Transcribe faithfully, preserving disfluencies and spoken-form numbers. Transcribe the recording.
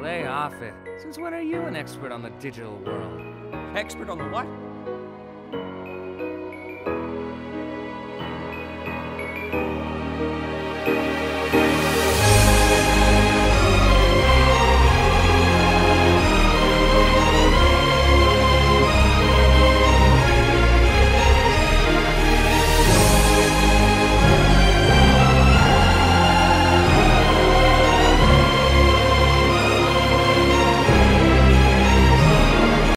lay off it. Since when are you an expert on the digital world? Expert on the what? Thank you.